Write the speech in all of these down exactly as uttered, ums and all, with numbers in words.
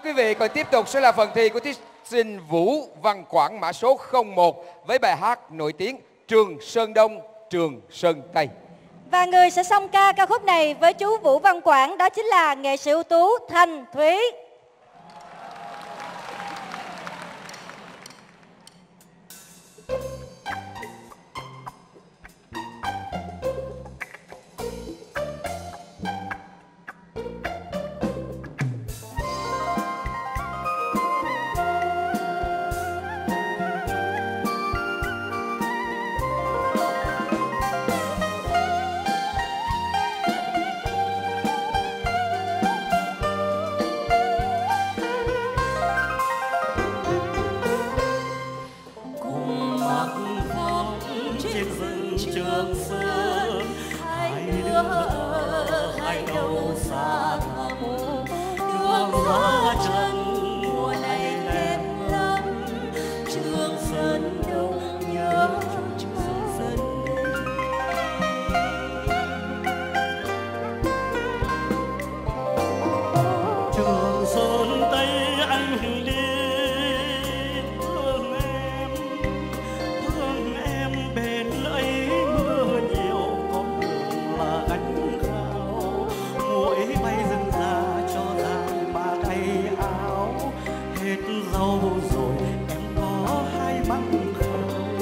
quý vị, còn tiếp tục sẽ là phần thi của thí sinh Vũ Văn Quảng mã số không một với bài hát nổi tiếng Trường Sơn Đông, Trường Sơn Tây. Và người sẽ song ca ca khúc này với chú Vũ Văn Quảng đó chính là nghệ sĩ ưu tú Thanh Thúy. Trường Sơn, hai đứa ở hai đầu xa thẳm, đường ra trần mùa này đẹp lắm. Trường Sơn Đông nhớ Trường Sơn Tây. Trường Sơn Tây anh đi thương em, thương em bên ấy mưa nhiều con đường là gánh khao. Muỗi bay rừng ra cho dài mà tay áo, hết rau rồi em có hai măng khao.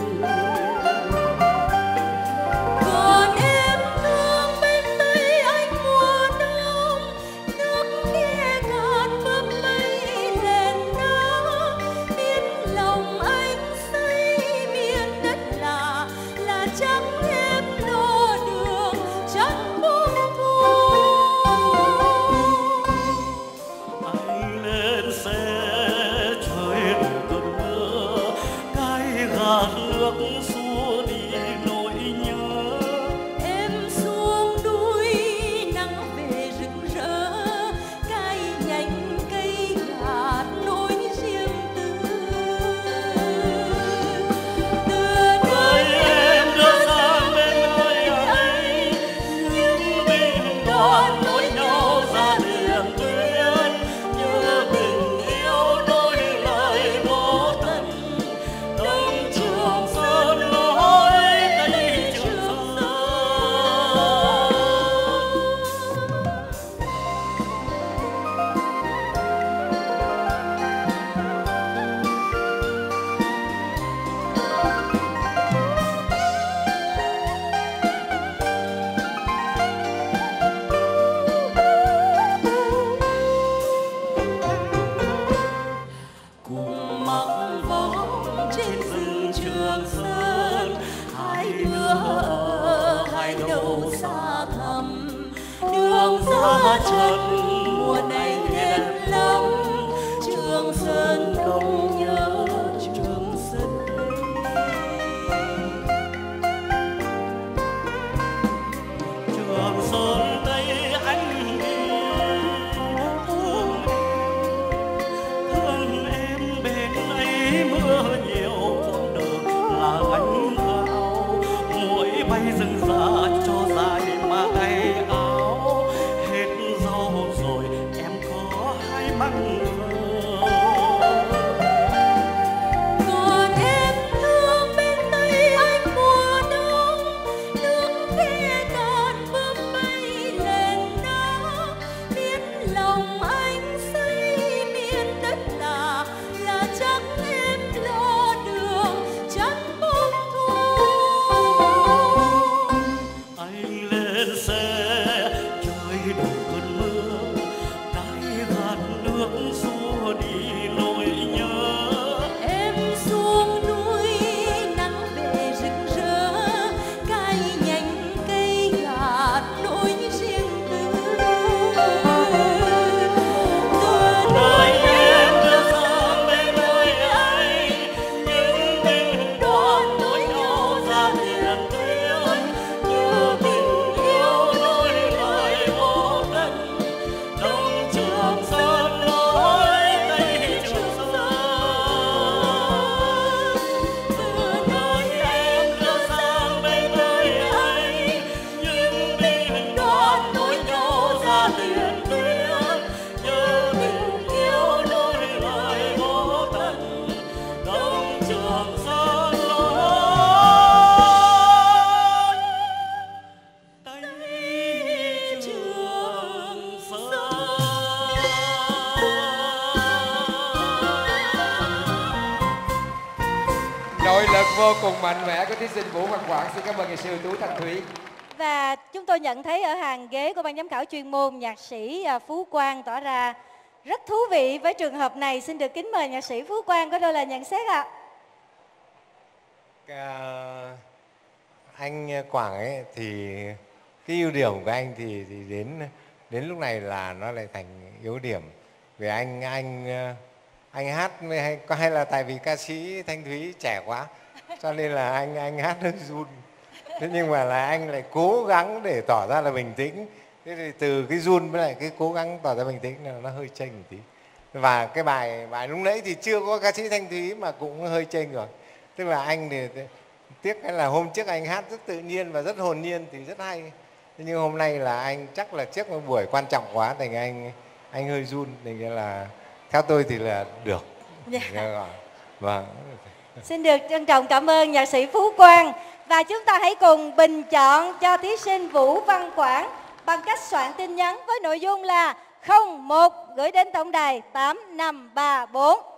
Còn em thương bên Tây anh mùa đông, nước nghe ngàn bướm mây lên đó. Biết lòng anh xây miền đất là là chắc em lo đường chẳng buông thu. Anh lên xe trời đủ cơn mưa, cái gạt nước xua đi nỗi nhớ. Em xuống núi nắng về rực rỡ, cái nhành cây gạt nỗi riêng tư. Từ nơi em đưa sang bên nơi ấy, những binh đoàn nối nhau ra liền tuyến. Như tình yêu đôi lời vô tận, Đông Trường Sơn lối Tây Trường Sơn. Cùng mặc vóng trên rừng Trường Sơn, hai đứa ở hai đầu xa thẳm. Đường ra trần mùa này đẹp lắm. Trường Sơn Đông nhớ Trường Sơn Tây. Trường Sơn Tây anh đi thương em, thương em bên ấy mưa nhiều con đường là gánh khao. Muỗi bay rừng ra cho dài mà tay áo, hết rau rồi em có hai măng khao. Còn em thương bên Tây anh mùa đông, nước khe cạn bướm mây lên đó. Biết lòng anh xây miền đất là là chắc em lo đường chẳng buông thu. Anh lên xe trời đủ cơn mưa, cái gạt nước xua đi nỗi nhớ. Em xuống núi nắng về rực rỡ, cái nhành cây gạt nỗi riêng tư. Từ nơi em đưa sang bên nơi ấy, những binh đoàn nối nhau ra liền tuyến. Như tình yêu đôi vô cùng mạnh mẽ của thí sinh Vũ Văn Quảng. Xin cảm ơn nghệ sĩ ưu tú Thanh Thúy. Và chúng tôi nhận thấy ở hàng ghế của ban giám khảo chuyên môn, nhạc sĩ Phú Quang tỏ ra rất thú vị với trường hợp này. Xin được kính mời nhạc sĩ Phú Quang có đôi lời nhận xét ạ. À, anh Quảng ấy thì cái ưu điểm của anh thì thì đến đến lúc này là nó lại thành yếu điểm, vì anh anh anh hát hay hay là tại vì ca sĩ Thanh Thúy trẻ quá cho nên là anh anh hát hơi run. Thế nhưng mà là anh lại cố gắng để tỏ ra là bình tĩnh. Thế thì từ cái run với lại cái cố gắng tỏ ra bình tĩnh là nó hơi chênh một tí. Và cái bài bài lúc nãy thì chưa có ca sĩ Thanh Thúy mà cũng hơi chênh rồi. Tức là anh thì tiếc cái là hôm trước anh hát rất tự nhiên và rất hồn nhiên thì rất hay. Thế nhưng hôm nay là anh chắc là trước một buổi quan trọng quá thành anh anh hơi run, thì nghĩa là theo tôi thì là được. Yeah. Vâng. Xin được trân trọng cảm ơn nhạc sĩ Phú Quang. Và chúng ta hãy cùng bình chọn cho thí sinh Vũ Văn Quảng bằng cách soạn tin nhắn với nội dung là không một gửi đến tổng đài tám năm ba bốn.